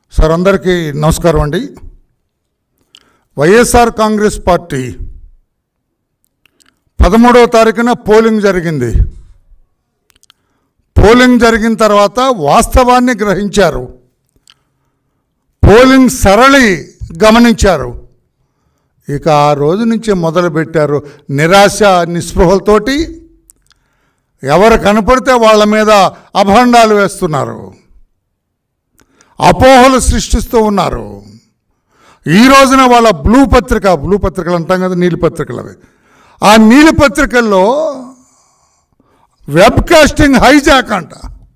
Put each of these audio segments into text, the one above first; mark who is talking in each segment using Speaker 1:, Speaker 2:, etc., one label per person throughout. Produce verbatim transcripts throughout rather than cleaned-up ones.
Speaker 1: Sir అందరికీ నమస్కారం అండి. వైఎస్ఆర్ కాంగ్రెస్ పార్టీ పదమూడవ తారీఖున పోలింగ్ జరిగింది. పోలింగ్ జరిగిన తర్వాత వాస్తవాన్ని గ్రహించారు, పోలింగ్ సరళి గమనించారు. ఇక ఆ రోజు నుంచి మొదలుపెట్టారు నిరాశ నిస్పృహలతోటి ఎవరు కనపడితే వాళ్ళ మీద అభండాలు వేస్తున్నారు, అపోహలు సృష్టిస్తూ ఉన్నారు. ఈ రోజున వాళ్ళ బ్లూ పత్రిక, బ్లూ పత్రికలు అంటాం కదా, నీలి పత్రికలు, అవి ఆ నీలి పత్రికల్లో వెబ్ కాస్టింగ్ హైజాక్ అంట,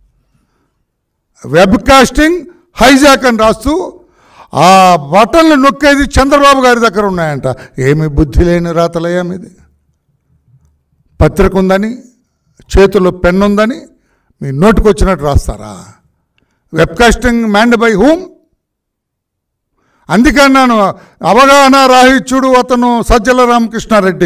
Speaker 1: వెబ్ కాస్టింగ్ హైజాక్ అని రాస్తూ ఆ బటన్లు నొక్కేది చంద్రబాబు గారి దగ్గర ఉన్నాయంట. ఏమి బుద్ధి లేని రాతలయ్యా మీది. పత్రిక ఉందని, చేతుల్లో పెన్ను ఉందని మీ నోటికి వచ్చినట్టు రాస్తారా? Webcasting manned by whom? అందుకని నేను అవగాహన రాహిత్యుడు అతను సజ్జల రామకృష్ణారెడ్డి.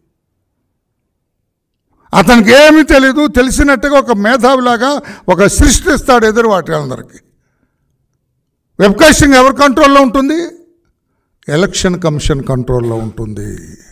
Speaker 1: అతనికి ఏమీ తెలీదు, తెలిసినట్టుగా ఒక మేధావిలాగా ఒక సృష్టిస్తాడు ఎదురు వాటిలందరికీ. వెబ్కాస్టింగ్ ఎవరి కంట్రోల్లో ఉంటుంది? ఎలక్షన్ కమిషన్ కంట్రోల్లో ఉంటుంది.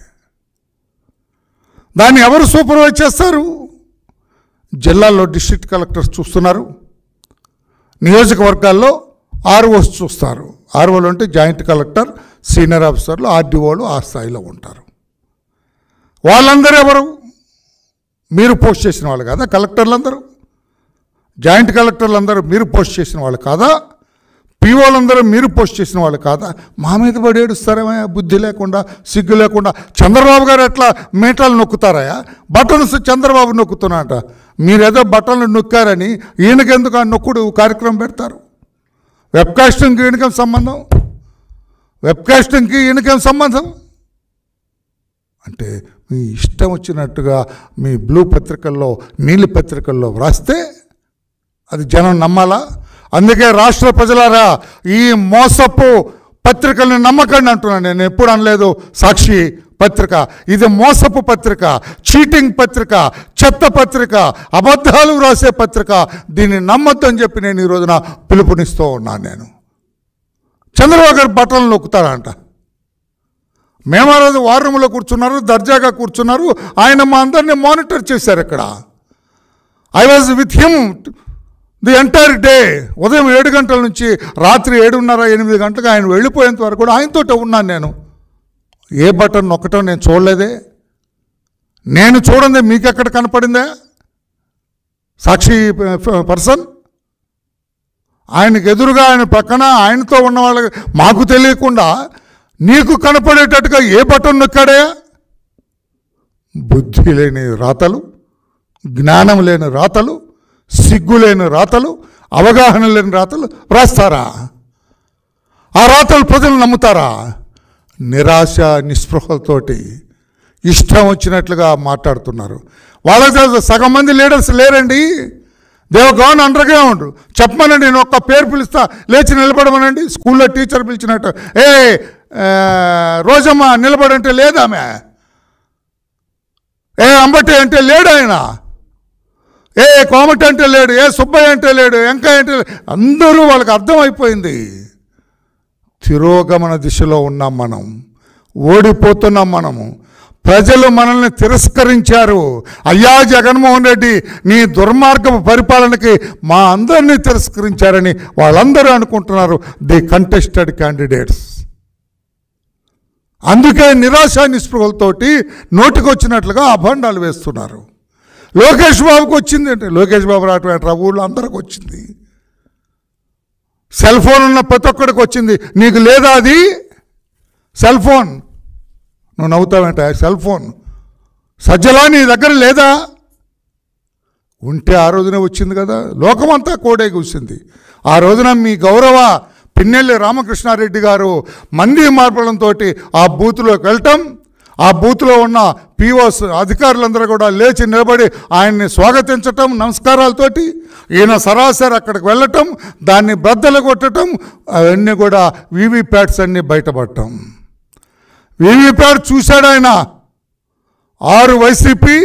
Speaker 1: దాన్ని ఎవరు సూపర్వైజ్ చేస్తారు? జిల్లాల్లో డిస్ట్రిక్ట్ కలెక్టర్స్ చూస్తున్నారు, నియోజకవర్గాల్లో ఆర్ఓస్ చూస్తారు. ఆర్ఓలు అంటే జాయింట్ కలెక్టర్, సీనియర్ ఆఫీసర్లు, ఆర్డీఓలు ఆ స్థాయిలో ఉంటారు. వాళ్ళందరూ ఎవరు? మీరు పోస్ట్ చేసిన వాళ్ళు కాదా? కలెక్టర్లందరూ, జాయింట్ కలెక్టర్లందరూ మీరు పోస్ట్ చేసిన వాళ్ళు కాదా? పీఓలందరూ మీరు పోస్ట్ చేసిన వాళ్ళు కాదా? మా మీద పడి ఏడుస్తారేమయ్యా బుద్ధి లేకుండా, సిగ్గు లేకుండా. చంద్రబాబు గారు ఎట్లా మీటలు నొక్కుతారయా? బటన్స్ చంద్రబాబు నొక్కుతున్నాట. మీరేదో బటన్లు నొక్కారని ఈయనకెందుకు ఆ నొక్కుడు కార్యక్రమం పెడతారు? వెబ్కాస్టింగ్కి ఈయనకేం సంబంధం? వెబ్కాస్టింగ్కి ఈయనకేం సంబంధం? అంటే మీ ఇష్టం వచ్చినట్టుగా మీ బ్లూ పత్రికల్లో, నీలి పత్రికల్లో వ్రాస్తే అది జనం నమ్మాలా? అందుకే రాష్ట్ర ప్రజలారా, ఈ మోసపు పత్రికల్ని నమ్మకండి అంటున్నాను. నేను ఎప్పుడు అనలేదు సాక్షి పత్రిక, ఇది మోసపు పత్రిక, చీటింగ్ పత్రిక, చెత్త పత్రిక, అబద్ధాలు రాసే పత్రిక, దీన్ని నమ్మొద్దు అని చెప్పి నేను ఈ రోజున పిలుపునిస్తూ ఉన్నాను. నేను చంద్రబాబు గారు బట్టలు నొక్కుతారంట. మేము ఆ రోజు వార్ రూమ్లో కూర్చున్నారు, దర్జాగా కూర్చున్నారు, ఆయన మా అందరినీ మానిటర్ చేశారు. ఇక్కడ I was with him the entire day. ఉదయం ఏడు గంటల నుంచి రాత్రి ఏడున్నర ఎనిమిది గంటలకు ఆయన వెళ్ళిపోయేంత వరకు కూడా ఆయనతో ఉన్నాను నేను. ఏ బటన్ నొక్కటం నేను చూడలేదే. నేను చూడండి మీకు ఎక్కడ కనపడిందే సాక్షి పర్సన్? ఆయనకు ఎదురుగా, ఆయన పక్కన, ఆయనతో ఉన్న వాళ్ళకి మాకు తెలియకుండా నీకు కనపడేటట్టుగా ఏ బటన్ నొక్కాడే? బుద్ధి లేని రాతలు, జ్ఞానం లేని రాతలు, సిగ్గు లేని రాతలు, అవగాహన లేని రాతలు రాస్తారా? ఆ రాతలు ప్రజలు నమ్ముతారా? నిరాశ నిస్పృహలతోటి ఇష్టం వచ్చినట్లుగా మాట్లాడుతున్నారు. వాళ్ళకి సగం మంది లీడర్స్ లేరండి. They've gone underground. చెప్పమనండి, నేను ఒక్క పేరు పిలుస్తా, లేచి నిలబడమనండి. స్కూల్లో టీచర్ పిలిచినట్టు, ఏ రోజమ్మ నిలబడంటే లేదామె, ఏ అంబటి అంటే లేడు ఆయన, ఏ కోమటి అంటే లేడు, ఏ సుబ్బయ్య అంటే లేడు, వెంకయ్య అంటే లేడు. అందరూ వాళ్ళకి అర్థమైపోయింది. తిరోగమన దిశలో ఉన్నాం మనం, ఓడిపోతున్నాం మనము. ప్రజలు మనల్ని తిరస్కరించారు. అయ్యా జగన్మోహన్ రెడ్డి, నీ దుర్మార్గపు పరిపాలనకి మా అందరినీ తిరస్కరించారని వాళ్ళందరూ అనుకుంటున్నారు, ది కంటెస్టెడ్ క్యాండిడేట్స్. అందుకే నిరాశ నిస్పృహలతోటి నోటికొచ్చినట్లుగా అభండాలు వేస్తున్నారు. లోకేష్ బాబుకి వచ్చింది అంటే, లోకేష్ బాబు రావటం ఊళ్ళో అందరికి వచ్చింది. సెల్ ఫోన్ ఉన్న ప్రతి ఒక్కడికి వచ్చింది. నీకు లేదా అది సెల్ ఫోన్? నువ్వు నవ్వుతావేంట? సెల్ ఫోన్ సజ్జలా నీ దగ్గర లేదా? ఉంటే ఆ రోజునే వచ్చింది కదా. లోకమంతా కోడే కూసింది ఆ రోజున. మీ గౌరవ పిన్నెల్లి రామకృష్ణారెడ్డి గారు మంది మార్పులంతో ఆ బూత్లోకి వెళ్ళటం, ఆ బూత్లో ఉన్న పీఓస్ అధికారులందరూ కూడా లేచి నిలబడి ఆయన్ని స్వాగతించటం నమస్కారాలతోటి, ఈయన సరాసరి అక్కడికి వెళ్ళటం, దాన్ని బద్దలు కొట్టడం, అవన్నీ కూడా వీవీప్యాట్స్ అన్నీ బయటపడటం. వీవీప్యాట్ చూశాడు ఆయన. ఆరు వైసీపీ,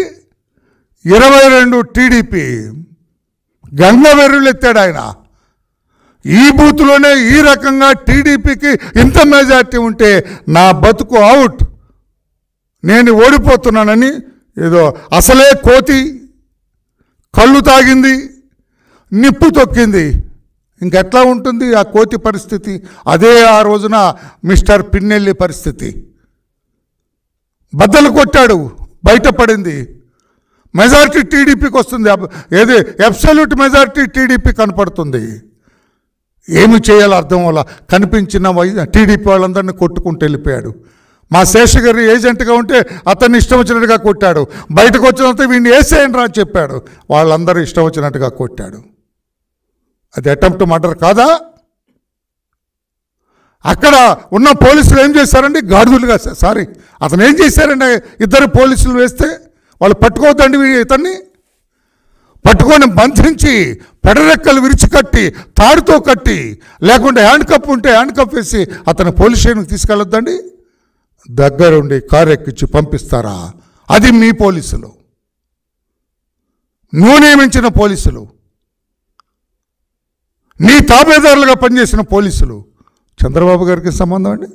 Speaker 1: ఇరవై రెండు టీడీపీ. గంగవెర్రులు ఎత్తాడు ఆయన. ఈ బూత్లోనే ఈ రకంగా టీడీపీకి ఇంత మెజార్టీ ఉంటే నా బతుకు అవుట్, నేను ఓడిపోతున్నానని ఏదో అసలే కోతి కళ్ళు తాగింది, నిప్పు తొక్కింది, ఇంకెట్లా ఉంటుంది ఆ కోతి పరిస్థితి? అదే ఆ రోజున మిస్టర్ పిన్నెల్లి పరిస్థితి. బద్దలు కొట్టాడు, బయటపడింది, మెజారిటీ టీడీపీకి వస్తుంది, ఏది అబ్సల్యూట్ మెజారిటీ టీడీపీ కనపడుతుంది. ఏమి చేయాలో అర్థం వల్ల కనిపించిన వై టీడీపీ వాళ్ళందరినీ కొట్టుకుంటూ వెళ్ళిపోయాడు. మా శేషగిరి ఏజెంట్గా ఉంటే అతన్ని ఇష్టం వచ్చినట్టుగా కొట్టాడు, బయటకు వచ్చినంత వీడిని వేసేయండి రా అని చెప్పాడు, వాళ్ళందరూ ఇష్టం వచ్చినట్టుగా కొట్టాడు. అది అటెంప్ట్ మర్డర్ కాదా? అక్కడ ఉన్న పోలీసులు ఏం చేశారండి? గాడిదలుగా, సారీ అతను ఏం చేశారండి? ఇద్దరు పోలీసులు వేస్తే వాళ్ళు పట్టుకోవద్దండి ఇతన్ని, పట్టుకొని బంధించి పెడరెక్కలు విరిచి కట్టి తాడుతో కట్టి, లేకుంటే హ్యాండ్ కప్ ఉంటే హ్యాండ్ కప్ వేసి అతను పోలీస్ స్టేషన్కి తీసుకెళ్ళొద్దండి. దగ్గరుండి కారు ఎక్కించి పంపిస్తారా? అది మీ పోలీసులు, నువ్వు నియమించిన పోలీసులు, నీ తాబేదారులుగా పనిచేసిన పోలీసులు. చంద్రబాబు గారికి సంబంధం అండి.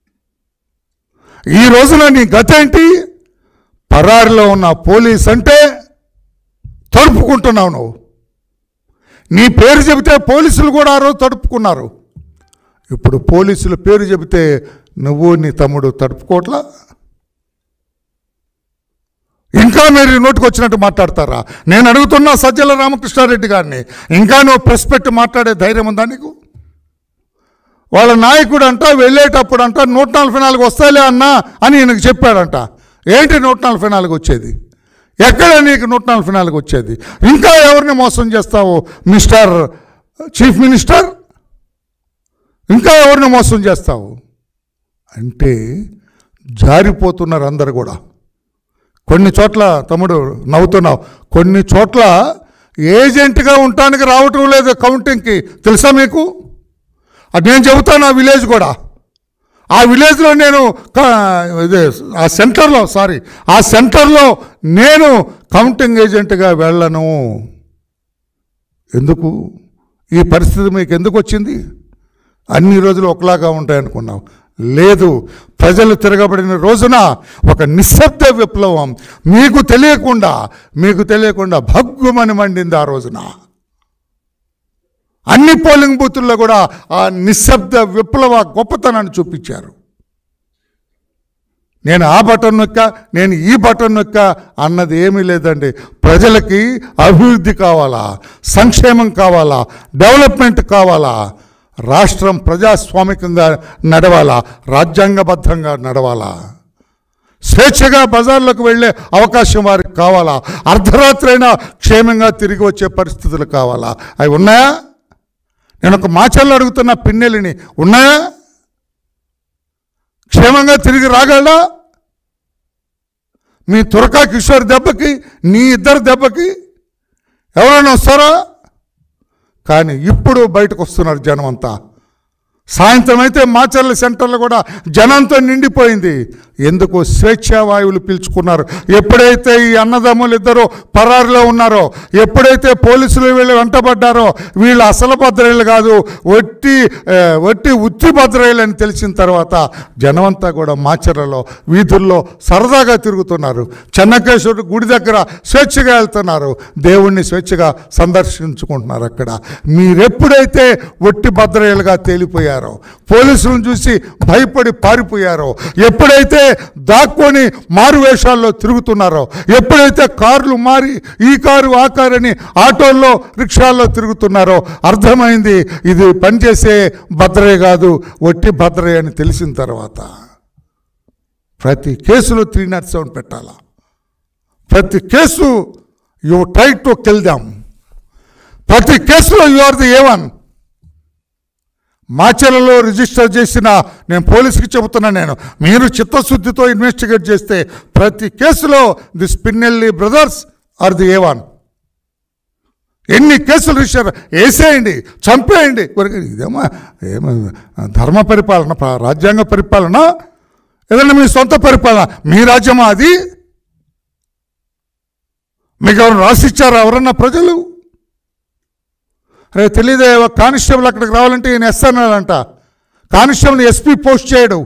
Speaker 1: ఈ రోజున నీ గత ఏంటి? పరారిలో ఉన్న పోలీస్ అంటే తడుపుకుంటున్నావు నువ్వు. నీ పేరు చెబితే పోలీసులు కూడా ఆ రోజు తడుపుకున్నారు. ఇప్పుడు పోలీసుల పేరు చెబితే నువ్వు నీ తమ్ముడు తడుపుకోవట్లా? ఇంకా మీరు నోటికి వచ్చినట్టు మాట్లాడతారా? నేను అడుగుతున్నా సజ్జల రామకృష్ణారెడ్డి గారిని, ఇంకా నువ్వు ప్రెస్ పెట్టి మాట్లాడే ధైర్యం ఉందా నీకు? వాళ్ళ నాయకుడు అంట వెళ్ళేటప్పుడు అంట నూట నలభై నాలుగు వస్తాయిలే అన్నా అని ఈయనకు చెప్పాడంట. ఏంటి నూట నలభై నాలుగు వచ్చేది? ఎక్కడ నీకు నూట నలభై నాలుగు వచ్చేది? ఇంకా ఎవరిని మోసం చేస్తావు మిస్టర్ చీఫ్ మినిస్టర్? ఇంకా ఎవరిని మోసం చేస్తావు అంటే జారిపోతున్నారు అందరు కూడా. కొన్ని చోట్ల తమ్ముడు నవ్వుతున్నావు, కొన్ని చోట్ల ఏజెంట్గా ఉండటానికి రావటం లేదు కౌంటింగ్కి, తెలుసా మీకు? అది నేను చెబుతాను. ఆ విలేజ్ కూడా, ఆ విలేజ్లో నేను ఇదే ఆ సెంటర్లో సారీ ఆ సెంటర్లో నేను కౌంటింగ్ ఏజెంట్గా వెళ్ళను. ఎందుకు ఈ పరిస్థితి మీకు ఎందుకు వచ్చింది? అన్ని రోజులు ఒకలాగా ఉంటాయనుకున్నావు, లేదు. ప్రజలు తిరగబడిన రోజున ఒక నిశ్శబ్ద విప్లవం మీకు తెలియకుండా మీకు తెలియకుండా భగ్గుమని మండింది. ఆ రోజున అన్ని పోలింగ్ బూతుల్లో కూడా ఆ నిశ్శబ్ద విప్లవ గొప్పతనాన్ని చూపించారు. నేను ఆ బటన్ నొక్క, నేను ఈ బటన్ నొక్క అన్నది ఏమీ లేదండి. ప్రజలకి అభివృద్ధి కావాలా, సంక్షేమం కావాలా, డెవలప్మెంట్ కావాలా, రాష్ట్రం ప్రజాస్వామికంగా నడవాలా, రాజ్యాంగబద్ధంగా నడవాలా, స్వేచ్ఛగా బజార్లకు వెళ్ళే అవకాశం వారికి కావాలా, అర్ధరాత్రి అయినా క్షేమంగా తిరిగి వచ్చే పరిస్థితులు కావాలా. అవి ఉన్నాయా? నేను ఒక మాచల్లో అడుగుతున్న పిన్నెలిని, ఉన్నాయా? క్షేమంగా తిరిగి రాగలడా? మీ తురకా కిషోర్ దెబ్బకి, నీ ఇద్దరు దెబ్బకి ఎవరైనా వస్తారా? కానీ ఇప్పుడు బయటకు వస్తున్నారు జనం అంతా. సాయంత్రం అయితే మాచర్ల సెంటర్లో కూడా జనంతో నిండిపోయింది. ఎందుకు? స్వేచ్ఛా వాయువులు పీల్చుకున్నారు. ఎప్పుడైతే ఈ అన్నదమ్ములు ఇద్దరు పరారులో ఉన్నారో, ఎప్పుడైతే పోలీసులు వీళ్ళు వెంటబడ్డారో, వీళ్ళు అసలు భద్రయ్యలు కాదు, ఒట్టి ఒట్టి ఉత్తి భద్రయ్యలు అని తెలిసిన తర్వాత జనమంతా కూడా మాచర్లలో వీధుల్లో సరదాగా తిరుగుతున్నారు. చెన్నకేశ్వరుడు గుడి దగ్గర స్వేచ్ఛగా వెళ్తున్నారు, దేవుణ్ణి స్వేచ్ఛగా సందర్శించుకుంటున్నారు. అక్కడ మీరెప్పుడైతే ఒట్టి భద్రయ్యలుగా తేలిపోయారు, పోలీసులను చూసి భయపడి పారిపోయారో, ఎప్పుడైతే దాక్కొని మారు వేషాల్లో తిరుగుతున్నారో, ఎప్పుడైతే కార్లు మారి ఈ కారు ఆ కారు అని ఆటోల్లో రిక్షాల్లో తిరుగుతున్నారో అర్థమైంది ఇది పనిచేసే భద్రయ్య కాదు, ఒట్టి భద్రయ్య అని తెలిసిన తర్వాత ప్రతి కేసులో త్రీ నాట్ సెవెన్ పెట్టాలా. ప్రతి case you try to kill them, ప్రతి కేసులో you are the A one. మాచర్లలో రిజిస్టర్ చేసిన, నేను పోలీసుకి చెబుతున్నా, నేను మీరు చిత్తశుద్ధితో ఇన్వెస్టిగేట్ చేస్తే ప్రతి కేసులో the Pinnelli brothers are the A one. ఎన్ని కేసులు రిజిస్టర్ వేసేయండి, చంపేయండి. ఇదేమో ఏమో ధర్మ పరిపాలన, రాజ్యాంగ పరిపాలన, ఏదైనా మీ సొంత పరిపాలన? మీ రాజ్యమా అది? మీకు ఎవరు రాసిచ్చారా ఎవరన్నా ప్రజలు? అరే తెలియదే, ఒక కానిస్టేబుల్ అక్కడికి రావాలంటే ఈయన ఎస్ అన్నాడంట. కానిస్టేబుల్ని ఎస్పీ పోస్ట్ చేయడు,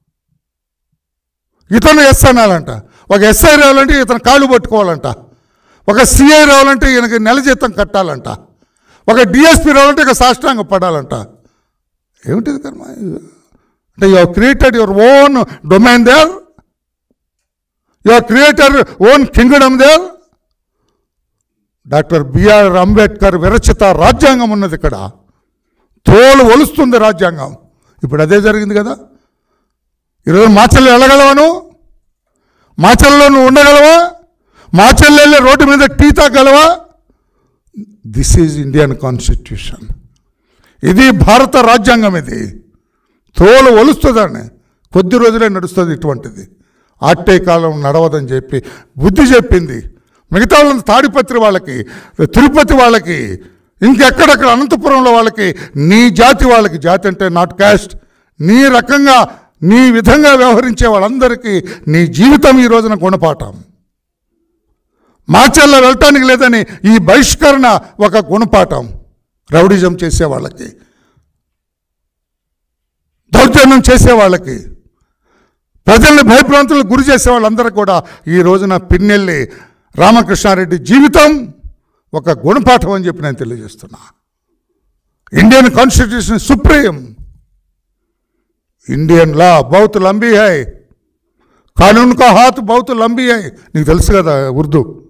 Speaker 1: ఇతను ఎస్ అనాలంట. ఒక ఎస్ఐ రావాలంటే ఇతను కాళ్ళు పట్టుకోవాలంట. ఒక సిఐ రావాలంటే ఈయనకి నెల జీతం కట్టాలంట. ఒక డిఎస్పీ రావాలంటే ఇక సాష్టాంగ పడాలంట. ఏమిటిది కర్మ? అంటే you have created your own domain there, you have created own kingdom there. Doctor B R Ambedkar విరచిత రాజ్యాంగం ఉన్నది ఇక్కడ. తోలు ఒలుస్తుంది రాజ్యాంగం. ఇప్పుడు అదే జరిగింది కదా. ఈరోజు మాచల్లో వెళ్ళగలవాను? మాచల్లో నువ్వు ఉండగలవా? మాచల్లో వెళ్ళి రోడ్డు మీద టీ తాగలవా? This is Indian constitution. ఇది భారత రాజ్యాంగం. ఇది తోలు ఒలుస్తుందని కొద్ది రోజులే నడుస్తుంది ఇటువంటిది. ఆట్టే కాలం నడవదని చెప్పి బుద్ధి చెప్పింది. మిగతా వాళ్ళని తాడిపత్రి వాళ్ళకి, తిరుపతి వాళ్ళకి, ఇంకెక్కడెక్కడ అనంతపురంలో వాళ్ళకి, నీ జాతి వాళ్ళకి, జాతి అంటే నాట్ క్యాస్ట్, నీ రకంగా నీ విధంగా వ్యవహరించే వాళ్ళందరికీ నీ జీవితం ఈ రోజున గుణపాఠం. మాచల్లో వెళ్ళటానికి లేదని ఈ బహిష్కరణ ఒక గుణపాఠం. రౌడిజం చేసే వాళ్ళకి, దౌర్జన్యం చేసే వాళ్ళకి, ప్రజల్ని భయభ్రాంతులకు గురి చేసే వాళ్ళందరూ కూడా ఈ రోజున పిన్నెల్లి రామకృష్ణారెడ్డి జీవితం ఒక గుణపాఠం అని చెప్పి నేను తెలియజేస్తున్నా. Indian constitution supreme, Indian law बहुत लंबी है, कानून का हाथ बहुत लंबी है. నీకు తెలుసు కదా ఉర్దూ.